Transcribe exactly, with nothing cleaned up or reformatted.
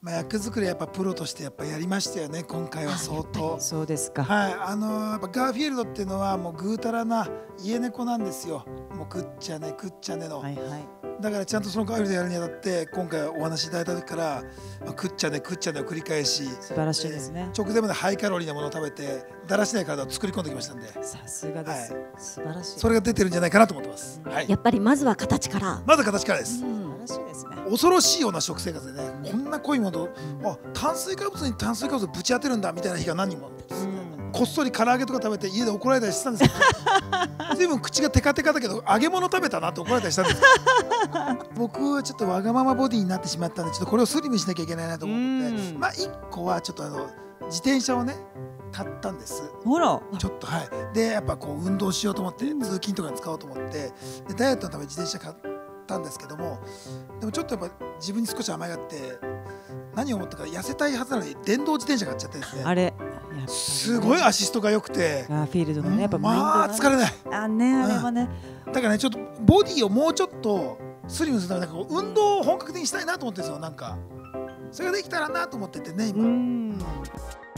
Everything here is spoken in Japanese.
まあ、役作りはやっぱプロとしてやっぱやりましたよね、今回は相当。 そうですか。 はい、あのーやっぱガーフィールドっていうのはもうぐうたらな家猫なんですよ。もうくっちゃねくっちゃねの、 はいはい。 だからちゃんとそのガーフィールドやるにあたって今回お話しいただいた時から、まあ、くっちゃねくっちゃねを繰り返し、 素晴らしいですね。 えー直前までハイカロリーなものを食べてだらしない体を作り込んできましたんで、 さすがです。 は素晴らしい。 それが出てるんじゃないかなと思ってます。はい、 やっぱりまずは形から。 まず形からです。 素晴らしいですね。 恐ろしいような食生活でね、こんな濃いもの、あ、炭水化物に炭水化物をぶち当てるんだみたいな日が何人も、こっそり唐揚げとか食べて家で怒られたりしてたんですけど随分口がテカテカだけど揚げ物食べたなって怒られたりしたんです僕はちょっとわがままボディになってしまったんで、ちょっとこれをスリムしなきゃいけないなと思って、まあいっこはちょっとあの自転車をね買ったんです。 ほら。 ちょっとはい。でやっぱこう運動しようと思って通勤とかに使おうと思ってでダイエットのために自転車買ったんですけども、でもちょっとやっぱ自分に少し甘えがあって何を思ったか痩せたいはずなのに電動自転車買っちゃってですね。 あれ。 すごいアシストが良くて。 ガーフィールドのねやっぱマインドまあ疲れない。 あねあれはね。 だからねちょっとボディをもうちょっとスリムするためになんかこう運動を本格的にしたいなと思ってるんですよ。なんかそれができたらなと思っててね今。